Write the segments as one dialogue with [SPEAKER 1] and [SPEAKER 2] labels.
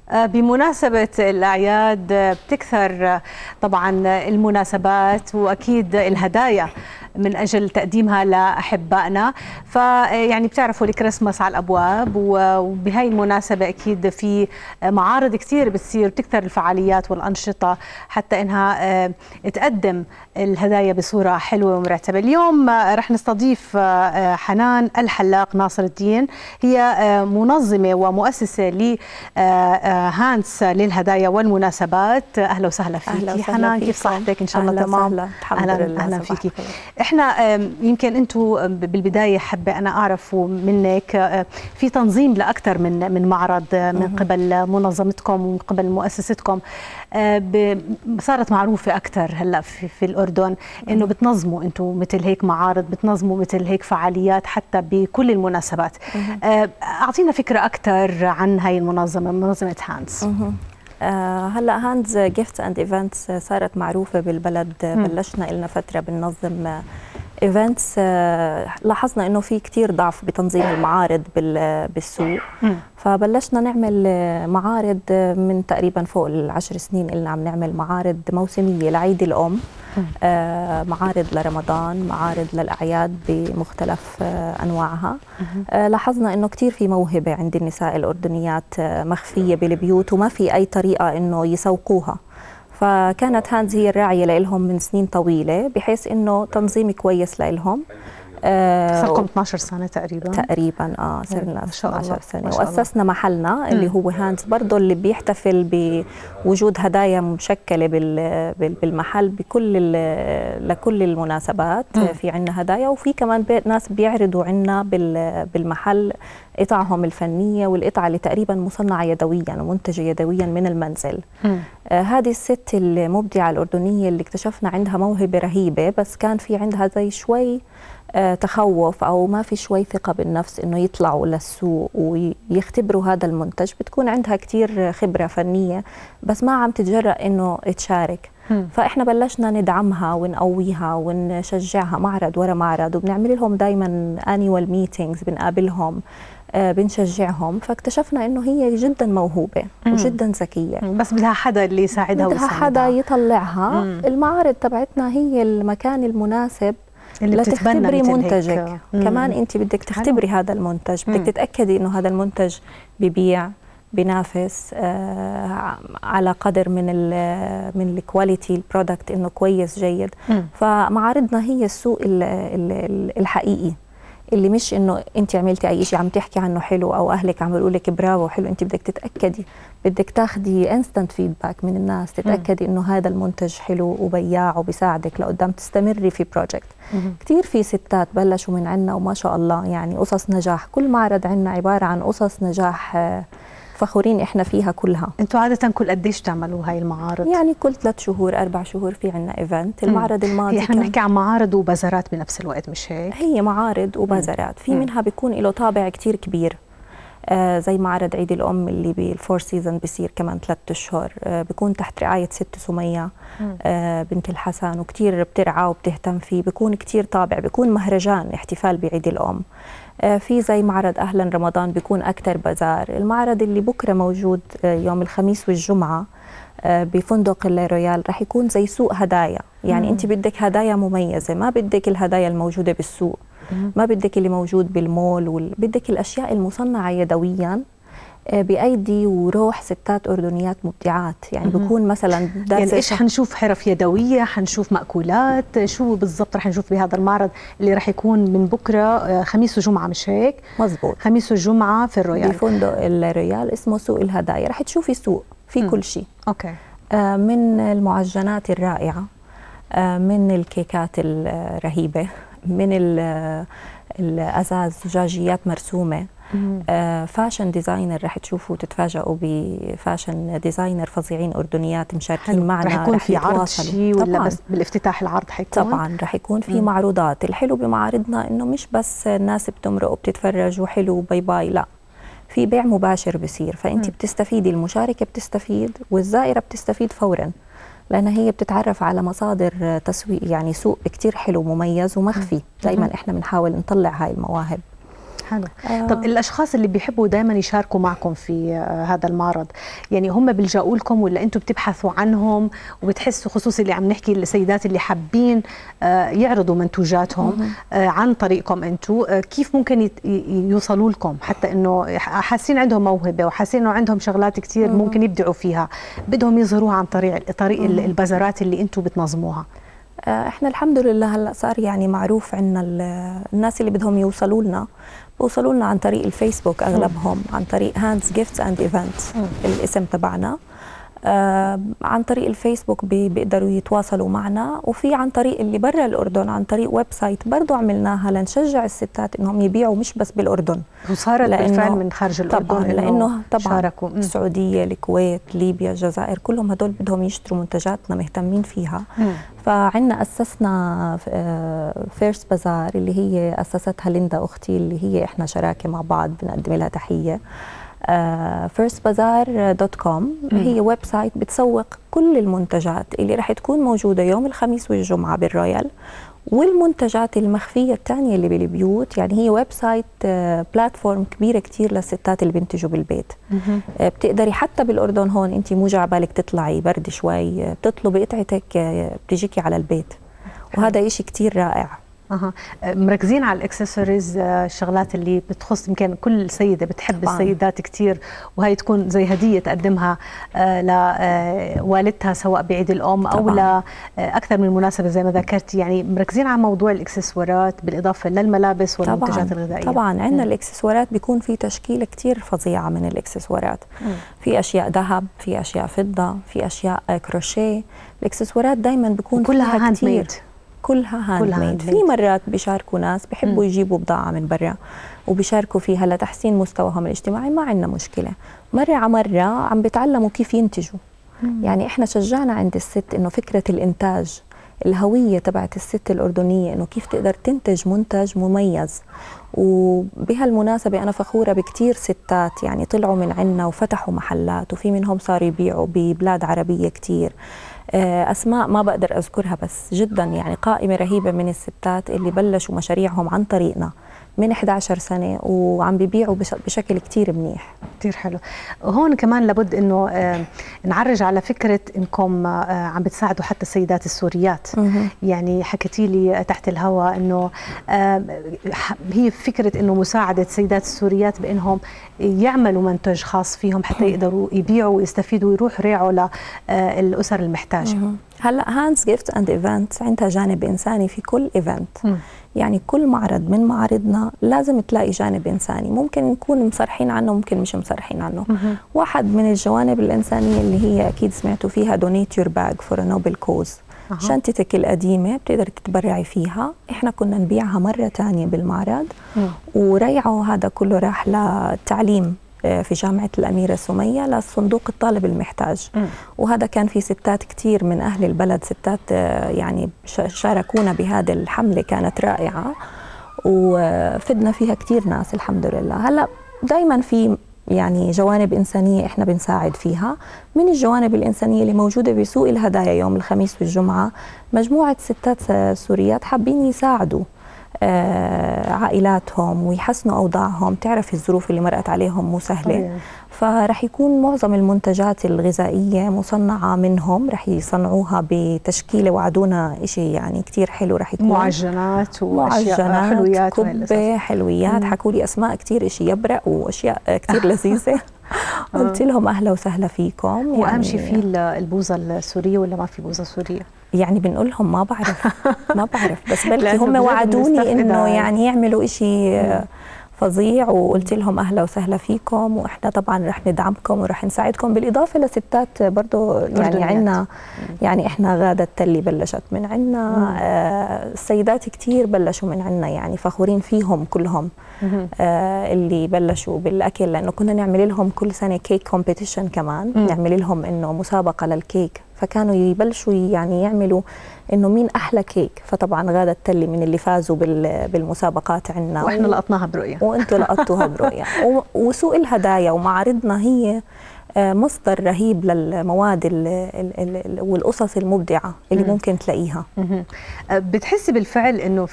[SPEAKER 1] بمناسبة الأعياد بتكثر طبعا المناسبات وأكيد الهدايا من أجل تقديمها لأحبائنا. فيعني بتعرفوا الكريسماس على الأبواب، وبهاي المناسبة أكيد في معارض كثير بتصير، بتكثر الفعاليات والأنشطة حتى إنها تقدم الهدايا بصورة حلوة ومرتبة. اليوم رح نستضيف حنان الحلاق ناصر الدين، هي منظمة ومؤسسة لهانس للهدايا والمناسبات. أهلا وسهلا فيكي حنان، كيف صحتك؟ إن شاء الله تمام. أهلا فيكي. احنا يمكن انتم بالبدايه حابه انا اعرف منك في تنظيم لاكثر من معرض من قبل منظمتكم ومن قبل مؤسستكم، صارت معروفه اكثر هلا في الاردن انه بتنظموا انتم مثل هيك معارض، بتنظموا مثل هيك فعاليات حتى بكل المناسبات. اعطينا فكره اكثر عن هاي المنظمه، منظمه هانز.
[SPEAKER 2] هلا هاندز جيفتس اند ايفنتس صارت معروفه بالبلد. بلشنا لنا فتره بننظم ايفنتس. لاحظنا انه في كثير ضعف بتنظيم المعارض بالسوق، فبلشنا نعمل معارض من تقريبا فوق ال10 سنين. قلنا عم نعمل معارض موسميه لعيد الام، معارض لرمضان، معارض للأعياد بمختلف أنواعها. لاحظنا أنه كتير في موهبة عند النساء الأردنيات مخفية بالبيوت وما في أي طريقة أنه يسوقوها، فكانت هانز هي الراعية لهم من سنين طويلة، بحيث أنه تنظيم كويس لهم.
[SPEAKER 1] صار لكم 12 سنة تقريبا
[SPEAKER 2] صرنا 12 سنة. وأسسنا محلنا اللي هو هانز برضه، اللي بيحتفل بوجود هدايا مشكلة بالمحل لكل المناسبات. في عنا هدايا، وفي كمان ناس بيعرضوا عنا بالمحل قطعهم الفنية والقطع اللي تقريبا مصنعة يدويا ومنتجة يدويا من المنزل. هذه الست المبدعة الأردنية اللي اكتشفنا عندها موهبة رهيبة، بس كان في عندها زي شوي تخوف أو ما في شوي ثقة بالنفس إنه يطلعوا للسوق ويختبروا هذا المنتج. بتكون عندها كتير خبرة فنية بس ما عم تتجرأ إنه تشارك. فإحنا بلشنا ندعمها ونقويها ونشجعها معرض ورا معرض، وبنعمل لهم دايما annual meetings، بنقابلهم، بنشجعهم. فاكتشفنا إنه هي جدا موهوبة وجدا ذكية،
[SPEAKER 1] بس بدها حدا اللي يساعدها
[SPEAKER 2] بدها حدا يطلعها. المعارض تبعتنا هي المكان المناسب اللي لتختبري منتجك. كمان انت بدك تختبري هذا المنتج، بدك تتاكدي انه هذا المنتج ببيع، بينافس على قدر من الكواليتي البرودكت، انه كويس جيد. فمعارضنا هي السوق الحقيقي، اللي مش انه انت عملتي اي شيء عم تحكي عنه حلو او اهلك عم يقولوا لك برافو حلو. انت بدك تتاكدي، بدك تاخذي انستنت فيدباك من الناس، تتاكدي انه هذا المنتج حلو وبياع وبيساعدك لقدام تستمري في بروجكت. كثير في ستات بلشوا من عنا وما شاء الله، يعني قصص نجاح. كل معرض عنا عباره عن قصص نجاح فخورين احنا فيها كلها.
[SPEAKER 1] انتوا عاده كل قديش تعملوا هاي المعارض؟
[SPEAKER 2] يعني كل 3 شهور 4 شهور في عنا ايفنت. المعرض الماضي
[SPEAKER 1] احنا بنحكي عن معارض وبازارات بنفس الوقت، مش هيك؟
[SPEAKER 2] هي معارض وبازارات. في منها بيكون له طابع كتير كبير، زي معرض عيد الأم اللي بالفور سيزون بيصير كمان 3 أشهر، بيكون تحت رعاية ست سمية بنت الحسن، وكتير بترعى وبتهتم فيه. بيكون كتير طابع، بيكون مهرجان احتفال بعيد الأم. في زي معرض أهلا رمضان بيكون أكتر بازار. المعرض اللي بكرة موجود يوم الخميس والجمعة بفندق الرويال رح يكون زي سوق هدايا. يعني انت بدك هدايا مميزة، ما بدك الهدايا الموجودة بالسوق، ما بدك اللي موجود بالمول، بدك الأشياء المصنعة يدويا بأيدي وروح ستات أردنيات مبدعات. يعني بكون مثلا
[SPEAKER 1] يعني إيش حنشوف؟ حرف يدوية، حنشوف مأكولات، شو بالضبط رح نشوف بهذا المعرض اللي رح يكون من بكرة خميس وجمعة، مش هيك؟
[SPEAKER 2] مزبوط،
[SPEAKER 1] خميس وجمعة في الرويال،
[SPEAKER 2] بفندق الرويال اسمه سوق الهدايا. رح تشوفي سوق في كل شيء.
[SPEAKER 1] أوكي.
[SPEAKER 2] من المعجنات الرائعة، من الكيكات الرهيبة، من الأزاز زجاجيات مرسومة، فاشن ديزاينر. رح تشوفوا تتفاجئوا بفاشن ديزاينر فظيعين أردنيات مشاركين معنا.
[SPEAKER 1] رح يكون في عرض شيء ولا بس بالافتتاح العرض حيكون؟
[SPEAKER 2] طبعا رح يكون في معروضات. الحلو بمعارضنا إنه مش بس الناس بتمرق وبتتفرج وحلو باي باي، لا، في بيع مباشر بصير. فأنت بتستفيدي، المشاركة بتستفيد والزائرة بتستفيد فورا، لأن هي بتتعرف على مصادر تسويق، يعني سوق كتير حلو مميز ومخفي. دايما إحنا بنحاول نطلع هاي المواهب.
[SPEAKER 1] حلو. طب الاشخاص اللي بيحبوا دائما يشاركوا معكم في هذا المعرض، يعني هم بيلجأوا لكم ولا انتم بتبحثوا عنهم وبتحسوا، خصوصي اللي عم نحكي السيدات اللي حابين يعرضوا منتوجاتهم عن طريقكم انتم، كيف ممكن يوصلوا لكم حتى انه حاسين عندهم موهبه وحاسين انه عندهم شغلات كثير ممكن يبدعوا فيها، بدهم يظهروها عن طريق البازارات اللي انتم بتنظموها؟
[SPEAKER 2] احنا الحمد لله هلا صار يعني معروف عنا الناس اللي بدهم يوصلوا لنا بوصلوا لنا عن طريق الفيسبوك اغلبهم، عن طريق هاندز جيفتس اند ايفنتس الاسم تبعنا. عن طريق الفيسبوك بيقدروا يتواصلوا معنا، وفي عن طريق اللي برا الأردن عن طريق ويب سايت برضو عملناها لنشجع الستات انهم يبيعوا مش بس بالأردن،
[SPEAKER 1] وصارت بالفعل من خارج الأردن
[SPEAKER 2] طبعا لأنه طبعا
[SPEAKER 1] شاركوا.
[SPEAKER 2] السعودية، الكويت، ليبيا، الجزائر، كلهم هدول بدهم يشتروا منتجاتنا مهتمين فيها. فعنا أسسنا فيرست بازار اللي هي أسستها ليندا أختي، اللي هي إحنا شراكة مع بعض بنقدم لها تحية. firstbazaar.com هي ويب سايت بتسوق كل المنتجات اللي رح تكون موجودة يوم الخميس والجمعة بالرويال، والمنتجات المخفية الثانية اللي بالبيوت. يعني هي ويب سايت بلاتفورم كبيرة كتير للستات اللي بينتجوا بالبيت. بتقدري حتى بالأردن هون انت مو جاي بالك تطلعي برد شوي، بتطلبي قطعتك بتجيكي على البيت، وهذا إشي كتير رائع.
[SPEAKER 1] مركزين على الاكسسوارز، الشغلات اللي بتخص يمكن كل سيده بتحب طبعاً. السيدات كثير، وهي تكون زي هديه تقدمها لوالدتها سواء بعيد الام او لاكثر من مناسبه زي ما ذكرتي. يعني مركزين على موضوع الاكسسوارات بالاضافه للملابس والمنتجات الغذائيه.
[SPEAKER 2] طبعا عندنا الاكسسوارات بيكون في تشكيله كثير فظيعه من الاكسسوارات. في اشياء ذهب، في اشياء فضه، في اشياء كروشيه. الاكسسوارات دائما بيكون
[SPEAKER 1] كلها هاند ميد،
[SPEAKER 2] كلها هاند ميد. في مرات بيشاركوا ناس بيحبوا يجيبوا بضاعة من برا وبيشاركوا فيها لتحسين مستواهم الاجتماعي، ما عندنا مشكلة. مرة على مرة عم بيتعلموا كيف ينتجوا. يعني احنا شجعنا عند الست انه فكرة الانتاج، الهوية تبعت الست الأردنية انه كيف تقدر تنتج منتج مميز. وبهالمناسبة أنا فخورة بكتير ستات يعني طلعوا من عنا وفتحوا محلات، وفي منهم صاروا يبيعوا ببلاد عربية كتير. أسماء ما بقدر أذكرها، بس جدا يعني قائمة رهيبة من الستات اللي بلشوا مشاريعهم عن طريقنا من 11 سنة وعم بيبيعوا بشكل كتير منيح.
[SPEAKER 1] كتير حلو. هون كمان لابد انه نعرج على فكرة انكم عم بتساعدوا حتى السيدات السوريات. يعني حكيتي لي تحت الهواء انه هي فكرة انه مساعدة السيدات السوريات بانهم يعملوا منتج خاص فيهم حتى يقدروا يبيعوا ويستفيدوا ويروحوا يريعوا للأسر المحتاجة.
[SPEAKER 2] هلا هاندز جيفتس اند ايفنتس عندها جانب انساني في كل ايفنت. يعني كل معرض من معارضنا لازم تلاقي جانب إنساني، ممكن نكون مصرحين عنه ممكن مش مصرحين عنه. واحد من الجوانب الإنسانية اللي هي أكيد سمعتوا فيها donate your bag for a noble cause. شنطتك القديمة بتقدر تتبرعي فيها، إحنا كنا نبيعها مرة تانية بالمعرض وريعوا هذا كله راح للتعليم في جامعة الأميرة سمية لصندوق الطالب المحتاج. وهذا كان في ستات كتير من أهل البلد، ستات يعني شاركونا بهذه الحملة، كانت رائعة وفدنا فيها كتير ناس الحمد لله. هلأ دايما في يعني جوانب إنسانية إحنا بنساعد فيها. من الجوانب الإنسانية اللي موجودة بسوق الهدايا يوم الخميس والجمعة، مجموعة ستات سوريات حابين يساعدوا عائلاتهم ويحسنوا أوضاعهم. تعرف الظروف اللي مرقت عليهم مو سهلة، فرح يكون معظم المنتجات الغذائية مصنعة منهم، رح يصنعوها بتشكيلة، وعدونا إشي يعني كتير حلو. رح يكون
[SPEAKER 1] معجنات وأشياء حلويات،
[SPEAKER 2] كبة حلويات، حكوا لي أسماء كتير، إشي يبرق وأشياء كتير لذيذة. قلت لهم أهلا وسهلا فيكم.
[SPEAKER 1] وأهم شيء في البوظة السورية ولا ما في بوظة سورية؟
[SPEAKER 2] يعني بنقول لهم ما بعرف بس بلكي هم وعدوني إنه يعني يعملوا إشي فظيع، وقلت لهم أهلا وسهلا فيكم، وإحنا طبعا رح ندعمكم ورح نساعدكم. بالإضافة لستات برضو يعني عنا، يعني إحنا غادة التلي بلشت من عنا، السيدات كتير بلشوا من عنا، يعني فخورين فيهم كلهم اللي بلشوا بالأكل، لأنه كنا نعمل لهم كل سنة كيك كومبيتيشن كمان، نعمل لهم إنه مسابقة للكيك فكانوا يبلشوا يعني يعملوا انه مين احلى كيك. فطبعا غادة التلي من اللي فازوا بالمسابقات عندنا،
[SPEAKER 1] واحنا لقطناها برؤية
[SPEAKER 2] وانتم لقطوها برؤية. وسوق الهدايا ومعارضنا هي مصدر رهيب للمواد والقصص المبدعة اللي ممكن تلاقيها.
[SPEAKER 1] بتحسي بالفعل انه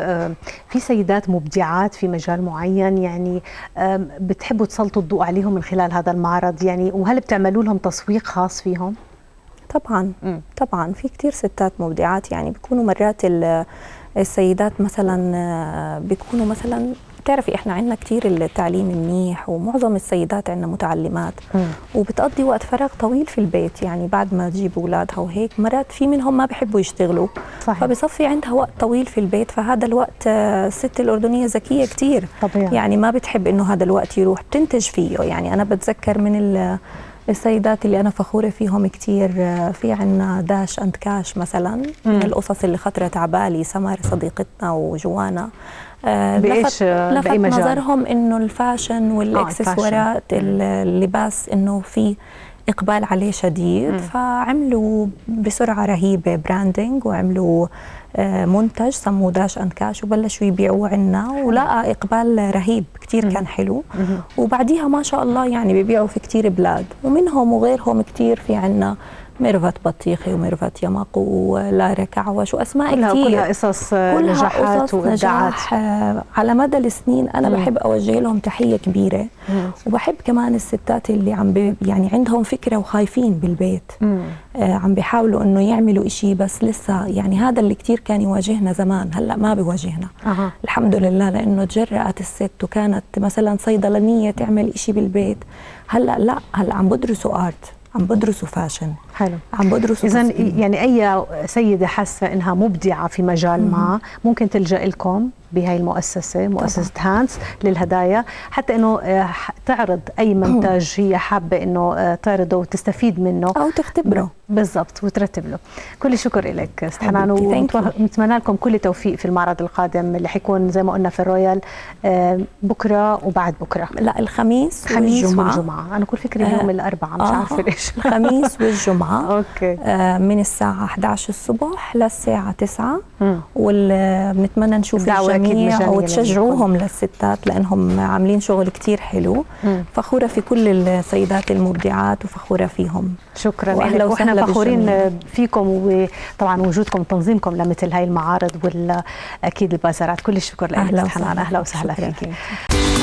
[SPEAKER 1] في سيدات مبدعات في مجال معين، يعني بتحبوا تسلطوا الضوء عليهم من خلال هذا المعرض يعني، وهل بتعملوا لهم تسويق خاص فيهم؟
[SPEAKER 2] طبعا طبعا في كتير ستات مبدعات، يعني بيكونوا مرات السيدات مثلا بيكونوا مثلا، بتعرفي احنا عندنا كتير التعليم منيح ومعظم السيدات عندنا متعلمات وبتقضي وقت فراغ طويل في البيت، يعني بعد ما تجيب اولادها وهيك مرات في منهم ما بحبوا يشتغلوا. صحيح. فبصفي عندها وقت طويل في البيت، فهذا الوقت الست الأردنية ذكية كتير طبيعي. يعني ما بتحب انه هذا الوقت يروح، بتنتج فيه. يعني انا بتذكر من السيدات اللي أنا فخورة فيهم كتير، في عنا داش أند كاش مثلا، من القصص اللي خطرت عبالي. سمر صديقتنا وجوانا لفت نظرهم إنه الفاشن والإكسسوارات اللباس إنه في إقبال عليه شديد، فعملوا بسرعة رهيبة براندنج وعملوا منتج سموه داش أند كاش وبلشوا يبيعوه عنا، ولقى إقبال رهيب كتير كان حلو. وبعديها ما شاء الله يعني بيبيعوا في كتير بلاد، ومنهم وغيرهم كتير. في عنا ميرفت بطيخي وميرفت يمق ولارا كعوش واسماء كثير،
[SPEAKER 1] كلها قصص نجاحات وابداعات
[SPEAKER 2] على مدى السنين. انا بحب اوجه لهم تحيه كبيره. وبحب كمان الستات اللي يعني عندهم فكره وخايفين بالبيت، عم بيحاولوا انه يعملوا إشي، بس لسه يعني هذا اللي كثير كان يواجهنا زمان، هلا ما بيواجهنا. الحمد لله، لانه تجرأت الست وكانت مثلا صيدلانيه تعمل إشي بالبيت. هلا لا، هلا عم بدرسوا ارت، عم بدرسوا فاشن. حلو. عم بدرسوا.
[SPEAKER 1] إذن يعني أي سيدة حاسة إنها مبدعة في مجال ما ممكن تلجأ لكم بهاي المؤسسة، مؤسسة هانس للهدايا، حتى إنه تعرض أي منتج هي حابة إنه تعرضه وتستفيد منه
[SPEAKER 2] أو تختبره.
[SPEAKER 1] بالضبط، وترتب له. كل الشكر لك ست حنان، ونتمنى لكم كل توفيق في المعرض القادم اللي حيكون زي ما قلنا في الرويال بكرة وبعد بكرة.
[SPEAKER 2] لا، الخميس
[SPEAKER 1] والجمعة. أنا كل فكرة اليوم الأربعاء، مش عارفة ليش.
[SPEAKER 2] الخميس والجمعة
[SPEAKER 1] أوكي.
[SPEAKER 2] من الساعة 11 الصبح للساعة 9، وبنتمنى نشوف الجميع وتشجعوهم للستات لأنهم عاملين شغل كتير حلو. فخورة في كل السيدات المبدعات وفخورة فيهم.
[SPEAKER 1] شكرا لك، واحنا فخورين فيكم، وطبعا وجودكم وتنظيمكم لمثل هاي المعارض واكيد البازارات. كل الشكر لك ست حنان، اهلا وسهلا فيك.